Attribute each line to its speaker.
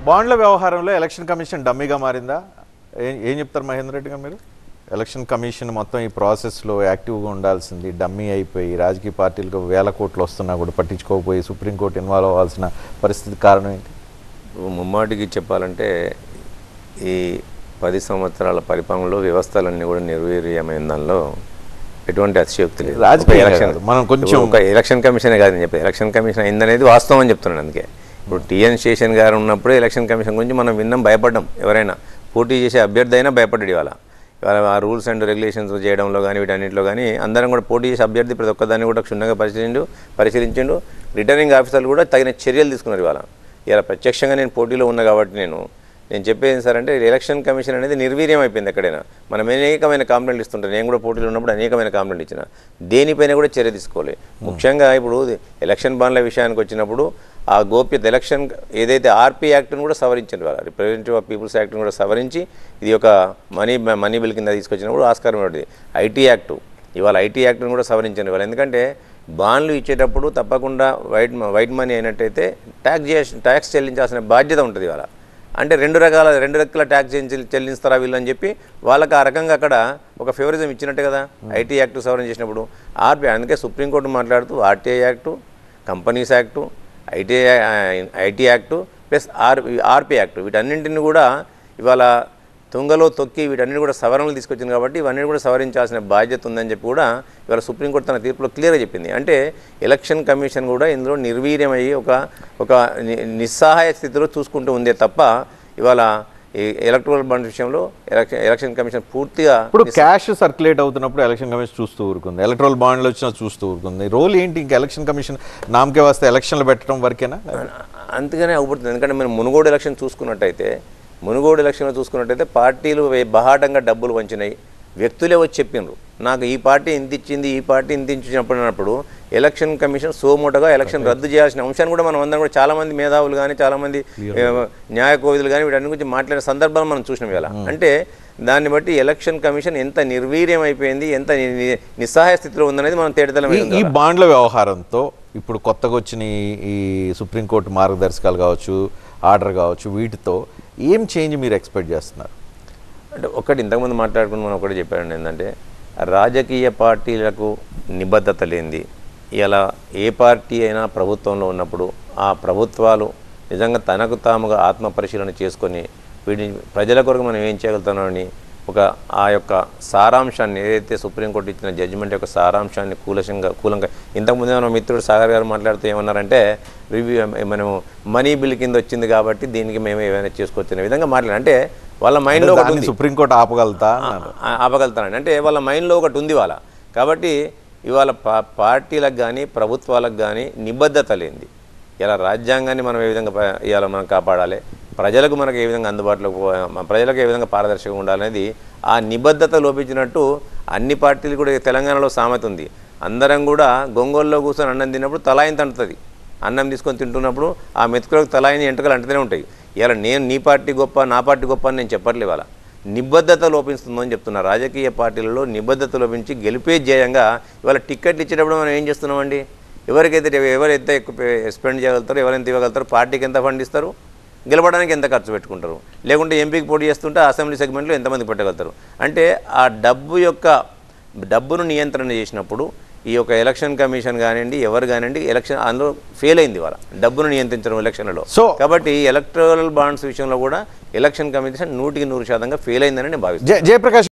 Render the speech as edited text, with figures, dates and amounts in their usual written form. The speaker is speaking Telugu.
Speaker 1: బాండ్ల వ్యవహారంలో ఎలక్షన్ కమిషన్ డమ్మీగా మారిందా? ఏం చెప్తారు మహేందర్ రెడ్డి గారు మీరు? ఎలక్షన్ కమిషన్ మొత్తం ఈ ప్రాసెస్లో యాక్టివ్గా ఉండాల్సింది డమ్మీ అయిపోయి రాజకీయ పార్టీలకు వేల కోట్లు వస్తున్నా కూడా పట్టించుకోకపోయి సుప్రీంకోర్టు ఇన్వాల్వ్ అవ్వాల్సిన పరిస్థితి కారణం ఏంటి?
Speaker 2: ముమ్మాటికి చెప్పాలంటే ఈ 10 సంవత్సరాల పరిపాలనలో వ్యవస్థలన్నీ కూడా నిర్వీర్యమైన దానిలో ఎటువంటి అతిశయోక్తి లేదు.
Speaker 1: రాజకీయ ఎలక్షన్ మనం కొంచెం
Speaker 2: ఒక ఎలక్షన్ కమిషనే కాదని చెప్పి ఎలక్షన్ కమిషన్ అయిందనేది వాస్తవం అని చెప్తున్నాను. అందుకే ఇప్పుడు టిఎన్ శేషన్ గారు ఉన్నప్పుడే ఎలక్షన్ కమిషన్ గురించి మనం విన్నాం, భయపడ్డాం. ఎవరైనా పోటీ చేసే అభ్యర్థి అయినా భయపడ్డాడు. ఇవాళ ఆ రూల్స్ అండ్ రెగ్యులేషన్స్ చేయడంలో కానీ వీటన్నిటిలో కానీ అందరం కూడా పోటీ చేసే అభ్యర్థి ప్రతి ఒక్కదాన్ని కూడా క్షుణ్ణంగా పరిశీలించిండు. రిటర్నింగ్ ఆఫీసర్లు కూడా తగిన చర్యలు తీసుకున్నారు. ఇలా ప్రత్యక్షంగా నేను పోటీలో ఉన్నా కాబట్టి నేను చెప్పేది సార్ అంటే ఎలక్షన్ కమిషన్ అనేది నిర్వీర్యం అయిపోయింది. ఎక్కడైనా మనం అనేకమైన కంప్లైంట్లు ఇస్తుంటాం. నేను కూడా పోటీలో ఉన్నప్పుడు అనేకమైన కంప్లైంట్ ఇచ్చిన, దేనిపైన కూడా చర్య తీసుకోవాలి. ముఖ్యంగా ఇప్పుడు ఎలక్షన్ బాండ్ల విషయానికి వచ్చినప్పుడు ఆ గోప్యత ఎలక్షన్ ఏదైతే ఆర్పీ యాక్ట్ను కూడా సవరించారు, రిప్రజెంటేటివ్ ఆఫ్ పీపుల్స్ యాక్ట్ను కూడా సవరించి ఇది ఒక మనీ బిల్ కింద తీసుకొచ్చినప్పుడు ఆస్కారం ఉంటుంది. ఐటీ యాక్టు ఇవాళ ఐటీ యాక్ట్ను కూడా సవరించారు ఇవాళ. ఎందుకంటే బాండ్లు ఇచ్చేటప్పుడు తప్పకుండా వైట్ మనీ అయినట్టయితే ట్యాక్స్ చెల్లించాల్సిన బాధ్యత ఉంటుంది ఇవాళ. అంటే రెండు రకాల ట్యాక్స్ చెల్లిస్తారా వీళ్ళు అని చెప్పి వాళ్ళకి ఆ రకంగా అక్కడ ఒక ఫేవరిజం ఇచ్చినట్టే కదా ఐటీ యాక్ట్ సవరణ చేసినప్పుడు. అందుకే సుప్రీంకోర్టు మాట్లాడుతూ RTI act, companies act, IT act plus RP act వీటన్నింటిని కూడా ఇవాళ తుంగలో తొక్కి వీటన్నిటి కూడా సవరణలు తీసుకొచ్చింది. కాబట్టి ఇవన్నీ కూడా సవరించాల్సిన బాధ్యత ఉందని చెప్పి కూడా ఇవాళ సుప్రీంకోర్టు తన తీర్పులో క్లియర్గా చెప్పింది. అంటే ఎలక్షన్ కమిషన్ కూడా ఇందులో నిర్వీర్యమయ్యి ఒక నిస్సహాయ స్థితిలో చూసుకుంటూ ఉందే తప్ప ఇవాళ ఈ ఎలక్ట్రల్ బాండ్ విషయంలో ఎలక్షన్ కమిషన్ పూర్తిగా
Speaker 1: ఇప్పుడు క్యాష్ సర్క్యులేట్ అవుతున్నప్పుడు ఎలక్షన్ కమిషన్ చూస్తూ ఊరుకుంది, ఎలక్ట్రల్ బాండ్లు వచ్చినా చూస్తూ ఊరుకుంది. రోల్ ఏంటి ఇంకా ఎలక్షన్ కమిషన్? నామకే వస్తే ఎలక్షన్లు పెట్టడం వరకేనా?
Speaker 2: అంతగానే అవుతుంది. ఎందుకంటే మనం మునుగోడు ఎలక్షన్ చూసుకున్నట్టయితే పార్టీలు బహాటంగా డబ్బులు వంచినాయి, వ్యక్తులే వచ్చి చెప్పిండ్రు నాకు ఈ పార్టీ ఇంత ఇచ్చింది, ఈ పార్టీ ఇంత ఇచ్చినప్పుడు ఎలక్షన్ కమిషన్ సోమోటగా ఎలక్షన్ రద్దు చేయాల్సిన అంశాన్ని కూడా మనం అందరం కూడా చాలామంది మేధావులు కానీ చాలామంది న్యాయ కోవిదులు కానీ వీటన్ని గురించి మాట్లాడిన సందర్భాలు మనం చూసినాం ఇలా. అంటే దాన్ని బట్టి ఎలక్షన్ కమిషన్ ఎంత నిర్వీర్యం అయిపోయింది, ఎంత నిస్సహాయ స్థితిలో ఉందనేది మనం తేటతెల్లం.
Speaker 1: ఈ బాండ్ల వ్యవహారంతో ఇప్పుడు కొత్తగా వచ్చిన ఈ సుప్రీంకోర్టు మార్గదర్శకాలు కావచ్చు, ఆర్డర్ కావచ్చు, వీటితో ఏం చేంజ్ మీరు ఎక్స్పెక్ట్ చేస్తున్నారు?
Speaker 2: అంటే ఒకటి ఇంతకుముందు మాట్లాడుకుని మనం ఒకటి చెప్పారండి, ఏంటంటే రాజకీయ పార్టీలకు నిబద్ధత లేనిది. ఇలా ఏ పార్టీ అయినా ప్రభుత్వంలో ఉన్నప్పుడు ఆ ప్రభుత్వాలు నిజంగా తనకు తాముగా ఆత్మ పరిశీలన చేసుకొని వీటిని ప్రజల కొరకు మనం ఏం చేయగలుగుతామని ఆ యొక్క సారాంశాన్ని ఏదైతే సుప్రీంకోర్టు ఇచ్చిన జడ్జిమెంట్ యొక్క సారాంశాన్ని కూలంగా ఇంతకుముందే మన మిత్రుడు సాగర్ గారు మాట్లాడుతూ ఏమన్నారంటే మనం మనీ బిల్ కింద వచ్చింది కాబట్టి దీనికి మేము ఏమైనా చేసుకోవచ్చనే విధంగా మాట్లాడారు. అంటే వాళ్ళ మైండ్లో
Speaker 1: సుప్రీంకోర్టు
Speaker 2: ఆపగలుగుతానండి. అంటే వాళ్ళ మైండ్లో ఒకటి ఉంది వాళ్ళ. కాబట్టి ఇవాళ పార్టీలకు కానీ ప్రభుత్వాలకు కానీ నిబద్ధత లేనిది. ఇలా రాజ్యాంగాన్ని మనం ఏ విధంగా ఇవాళ మనం కాపాడాలి, ప్రజలకు మనకు ఏ విధంగా ప్రజలకు ఏ విధంగా పారదర్శకంగా ఉండాలనేది ఆ నిబద్ధత లోపించినట్టు అన్ని పార్టీలు కూడా తెలంగాణలో సామెత ఉంది. అందరం కూడా గొంగోల్లో కూర్చొని అన్నం తిన్నప్పుడు తలాయిని తంటుతుంది. అన్నం తీసుకొని తింటున్నప్పుడు ఆ మెతుకులకు తలాయిని ఎంటకలు అంటుతూనే ఉంటాయి. ఇలా నేను నీ పార్టీ గొప్ప నా పార్టీ గొప్ప అని నేను చెప్పట్లే. ఇవాళ నిబద్ధత లోపిస్తుందని చెప్తున్నా. రాజకీయ పార్టీలలో నిబద్ధత లోపించి గెలిపే ధ్యేయంగా ఇవాళ టిక్కెట్లు ఇచ్చేటప్పుడు మనం ఏం చేస్తున్నామండి, ఎవరైతే ఎక్కువ స్పెండ్ చేయగలుగుతారో, ఎవరైతే ఇవ్వగలుగుతారో, పార్టీకి ఎంత ఫండ్ ఇస్తారు, గెలవడానికి ఎంత ఖర్చు పెట్టుకుంటారు, లేకుంటే ఎంపీకి పోటీ చేస్తుంటే అసెంబ్లీ సెగ్మెంట్లో ఎంతమంది పెట్టగలుగుతారు. అంటే ఆ డబ్బును నియంత్రణ చేసినప్పుడు ఈ యొక్క ఎలక్షన్ కమిషన్ కానివ్వండి, ఎవరు కానివ్వండి, ఎలక్షన్ అందులో ఫెయిల్ అయింది వాళ్ళ డబ్బును నియంత్రించడం ఎలక్షన్లలో. కాబట్టి ఎలక్టరల్ బాండ్స్ విషయంలో కూడా ఎలక్షన్ కమిషన్ 100% ఫెయిల్ అయిందని నేను భావిస్తాను.
Speaker 1: జయప్రకాష్